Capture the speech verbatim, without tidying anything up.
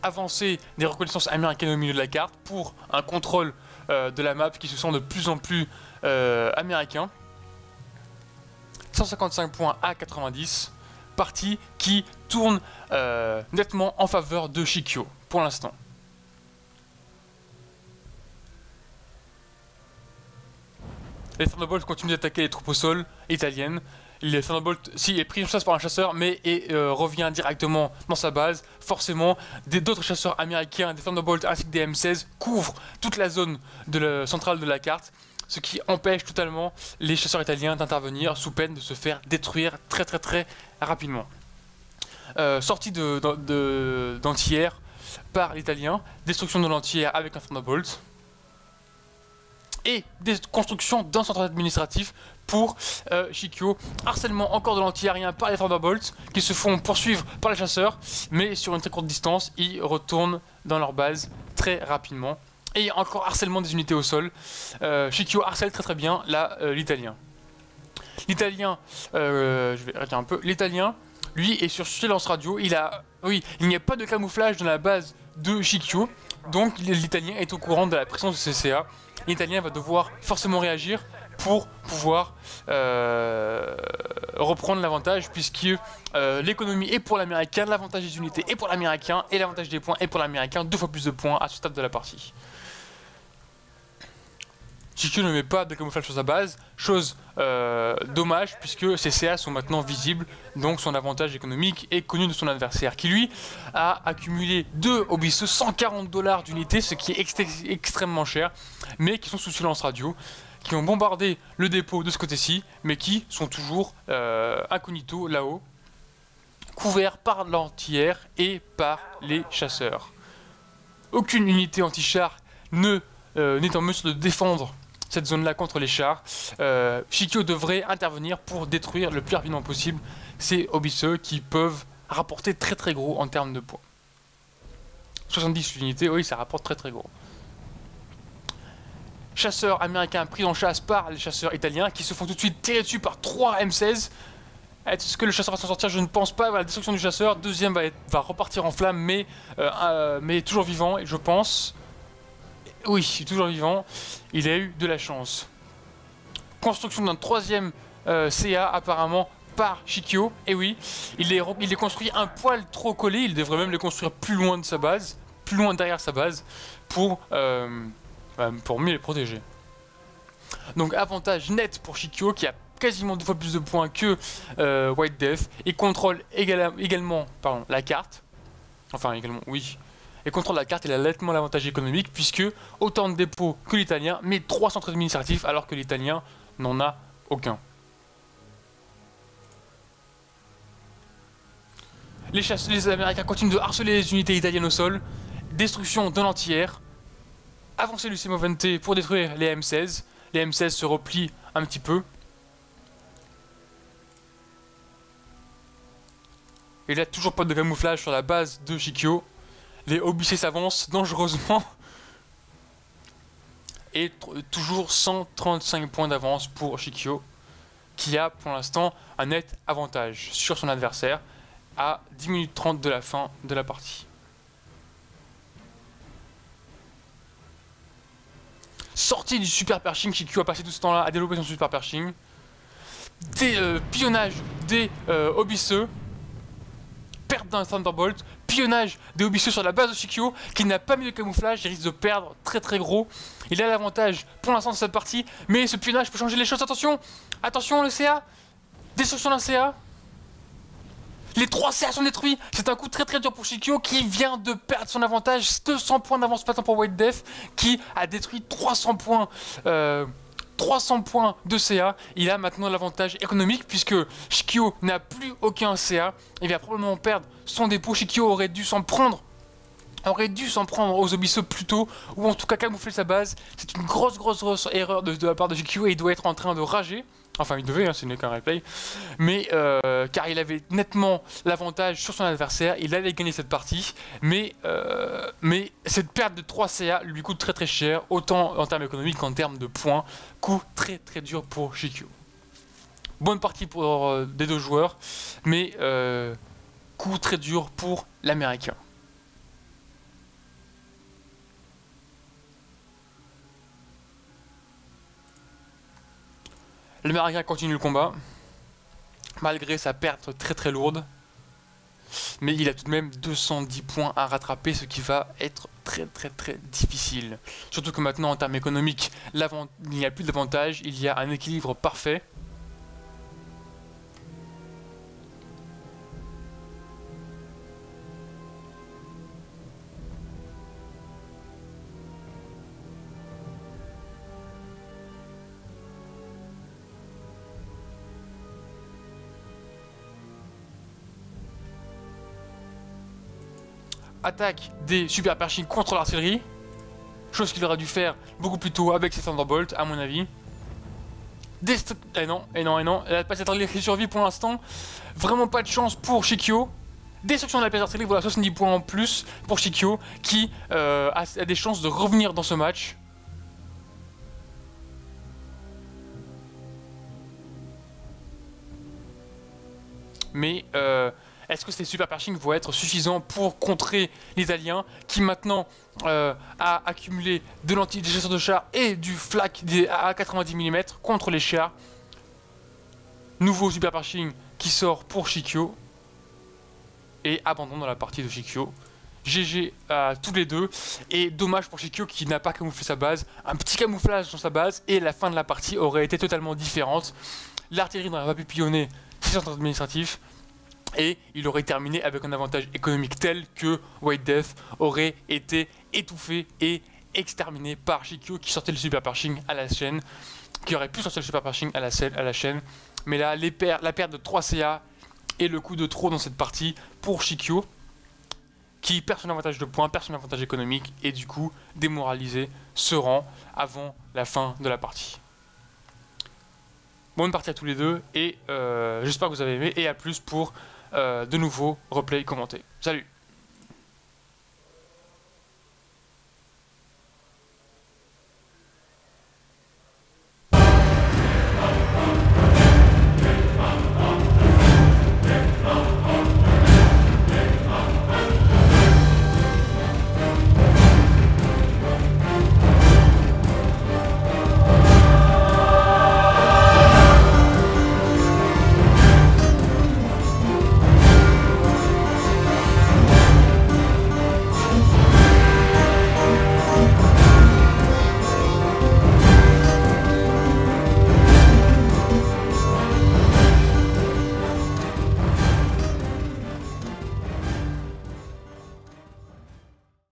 avancée des reconnaissances américaines au milieu de la carte pour un contrôle euh, de la map qui se sent de plus en plus euh, américain. cent cinquante-cinq points à quatre-vingt-dix, partie qui tourne euh, nettement en faveur de Shikyo pour l'instant. Les Thunderbolts continuent d'attaquer les troupes au sol italiennes. Les Thunderbolts, si, est pris en chasse par un chasseur, mais et, euh, revient directement dans sa base. Forcément, d'autres chasseurs américains, des Thunderbolts ainsi que des M seize, couvrent toute la zone de la, centrale de la carte, ce qui empêche totalement les chasseurs italiens d'intervenir sous peine de se faire détruire très très très rapidement. Euh, sortie de, de, de, d'antillaire par l'italien, destruction de l'antillaire avec un Thunderbolt, et des constructions d'un centre administratif pour euh, Shikyo. Harcèlement encore de l'anti-aérien par les Thunderbolts qui se font poursuivre par les chasseurs, mais sur une très courte distance, ils retournent dans leur base très rapidement. Et encore harcèlement des unités au sol. Euh, Shikyo harcèle très très bien là euh, l'italien. L'italien, euh, je vais arrêter un peu. L'italien, lui, est sur silence radio. Il a, oui, il n'y a pas de camouflage dans la base de Shikyo, donc l'italien est au courant de la présence de C C A. L'Italien va devoir forcément réagir pour pouvoir euh, reprendre l'avantage, puisque euh, l'économie est pour l'américain, l'avantage des unités est pour l'américain, et l'avantage des points est pour l'américain, deux fois plus de points à ce stade de la partie. Shikyo ne met pas de camouflage sur sa base, chose euh, dommage, puisque ses C A sont maintenant visibles, donc son avantage économique est connu de son adversaire, qui lui a accumulé deux obisses, cent quarante dollars d'unité, ce qui est ext extrêmement cher, mais qui sont sous silence radio, qui ont bombardé le dépôt de ce côté-ci, mais qui sont toujours euh, incognito là-haut, couverts par l'anti-air et par les chasseurs. Aucune unité anti-char ne euh, n'est en mesure de défendre cette zone-là contre les chars. Euh, Shikyo devrait intervenir pour détruire le plus rapidement possible ces obisseux qui peuvent rapporter très très gros en termes de points. soixante-dix unités, oui, ça rapporte très très gros. Chasseurs américains pris en chasse par les chasseurs italiens qui se font tout de suite tirer dessus par trois M seize. Est-ce que le chasseur va s'en sortir? Je ne pense pas. Voilà, destruction du chasseur. Deuxième va, être, va repartir en flammes, mais, euh, euh, mais toujours vivant, et je pense. Oui, toujours vivant. Il a eu de la chance. Construction d'un troisième euh, C A apparemment par Shikyo. Et oui, il est, il est construit un poil trop collé. Il devrait même le construire plus loin de sa base, plus loin derrière sa base, pour, euh, pour mieux les protéger. Donc avantage net pour Shikyo qui a quasiment deux fois plus de points que euh, White Death et contrôle égale, également pardon, la carte. Enfin également, oui. Et contrôle la carte, il a nettement l'avantage économique puisque autant de dépôts que l'italien, mais trois centres administratifs alors que l'italien n'en a aucun. Les, chasse les Américains continuent de harceler les unités italiennes au sol, destruction de l'anti-air, avancée du Semovente pour détruire les M seize, les M seize se replient un petit peu. Et là, toujours pas de camouflage sur la base de Shikyo. Les obicés s'avancent dangereusement. Et toujours cent trente-cinq points d'avance pour Shikyo, qui a pour l'instant un net avantage sur son adversaire à dix minutes trente de la fin de la partie. Sortie du super pershing, Shikyo a passé tout ce temps là à développer son super pershing. Des euh, pillonnages des euh, obiceux. Perte d'un Thunderbolt, pillonnage des obiceux sur la base de Shikyo qui n'a pas mis de camouflage, il risque de perdre très très gros. Il a l'avantage pour l'instant de cette partie, mais ce pillonnage peut changer les choses. Attention, attention le C A, destruction d'un C A. Les trois C A sont détruits, c'est un coup très très dur pour Shikyo qui vient de perdre son avantage. Deux cents points d'avance maintenant pour White Death qui a détruit trois cents points. Euh, trois cents points de C A, il a maintenant l'avantage économique puisque Shikyo n'a plus aucun C A, il va probablement perdre son dépôt. Shikyo aurait dû s'en prendre, aurait dû s'en prendre aux obisseux plus tôt, ou en tout cas camoufler sa base. C'est une grosse grosse grosse erreur de, de la part de Shikyo et il doit être en train de rager. Enfin il devait, hein, ce n'est qu'un replay, mais euh, car il avait nettement l'avantage sur son adversaire, il allait gagner cette partie, mais, euh, mais cette perte de trois C A lui coûte très très cher, autant en termes économiques qu'en termes de points, coup très très dur pour Shikyo. Bonne partie pour euh, des deux joueurs, mais euh, coup très dur pour l'américain. Le Maraga continue le combat, malgré sa perte très très lourde. Mais il a tout de même deux cent dix points à rattraper, ce qui va être très très très difficile. Surtout que maintenant, en termes économiques, il n'y a plus d'avantage, il y a un équilibre parfait. Attaque des super pershing contre l'artillerie, chose qu'il aurait dû faire beaucoup plus tôt avec ses Thunderbolts à mon avis. Dest et non, et non, et non, la pièce d'artillerie qui survit pour l'instant, vraiment pas de chance pour Shikyo. Destruction de la pièce d'artillerie, voilà soixante-dix points en plus pour Shikyo qui euh, a, a des chances de revenir dans ce match. Mais euh, est-ce que ces super pershing vont être suffisants pour contrer l'Italien qui maintenant euh, a accumulé de l'anti des chasseurs de chars et du flak à quatre-vingt-dix millimètres contre les chars. Nouveau super pershing qui sort pour Shikyo et abandon dans la partie de Shikyo. G G à tous les deux et dommage pour Shikyo qui n'a pas camouflé sa base, un petit camouflage sur sa base et la fin de la partie aurait été totalement différente. L'artillerie n'aurait pas pu pillonner ses centres administratifs. Et il aurait terminé avec un avantage économique tel que White Death aurait été étouffé et exterminé par Shikyo qui sortait le super pershing à la chaîne, qui aurait pu sortir le super pershing à la, à la chaîne. Mais là, les per la perte de trois C A et le coup de trop dans cette partie pour Shikyo, qui perd son avantage de points, perd son avantage économique et du coup démoralisé se rend avant la fin de la partie. Bonne partie à tous les deux et euh, j'espère que vous avez aimé et à plus pour Euh, de nouveaux replays commentés. Salut!